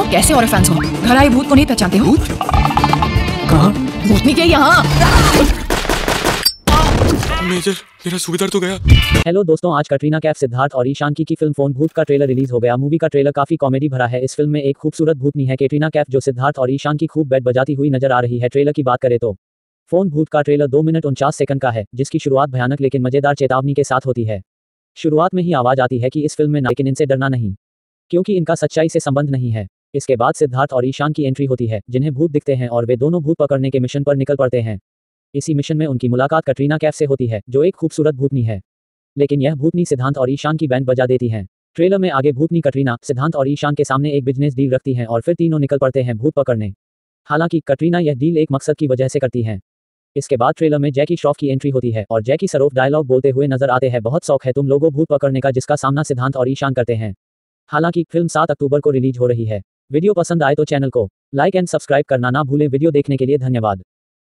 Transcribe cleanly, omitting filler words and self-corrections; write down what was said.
कैसे और फैंस हो? घर आए भूत को नहीं पहचानते हो? भूत? कहाँ? भूतनी के यहाँ। मेजर, मेरा सूबेदार तो गया। हेलो दोस्तों, आज कटरीना कैफ, सिद्धार्थ और ईशान की फिल्म फोन भूत का ट्रेलर रिलीज हो गया। मूवी का ट्रेलर काफी कॉमेडी भरा है। इस फिल्म में एक खूबसूरत भूतनी है कैटरीना कैफ, जो सिद्धार्थ और ईशान की खूब बैंड बजाती हुई नजर आ रही है। ट्रेलर की बात करें तो फोन भूत का ट्रेलर 2 मिनट 49 सेकंड का है, जिसकी शुरुआत भयानक लेकिन मजेदार चेतावनी के साथ होती है। शुरुआत में ही आवाज आती है कि इस फिल्म में लेकिन इनसे डरना नहीं, क्योंकि इनका सच्चाई से संबंध नहीं है। इसके बाद सिद्धार्थ और ईशान की एंट्री होती है, जिन्हें भूत दिखते हैं और वे दोनों भूत पकड़ने के मिशन पर निकल पड़ते हैं। इसी मिशन में उनकी मुलाकात कटरीना कैफ से होती है, जो एक खूबसूरत भूतनी है, लेकिन यह भूतनी सिद्धांत और ईशान की बैंड बजा देती हैं। ट्रेलर में आगे भूतनी कटरीना, सिद्धांत और ईशान के सामने एक बिजनेस डील रखती हैं और फिर तीनों निकल पड़ते हैं भूत पकड़ने। हालांकि कटरीना यह डील एक मकसद की वजह से करती हैं। इसके बाद ट्रेलर में जैकी श्रॉफ की एंट्री होती है और जैकी श्रॉफ डायलॉग बोलते हुए नजर आते हैं, बहुत शौक है तुम लोगों भूत पकड़ने का, जिसका सामना सिद्धांत और ईशान करते हैं। हालांकि फिल्म 7 अक्टूबर को रिलीज हो रही है। वीडियो पसंद आए तो चैनल को लाइक एंड सब्सक्राइब करना ना भूलें। वीडियो देखने के लिए धन्यवाद।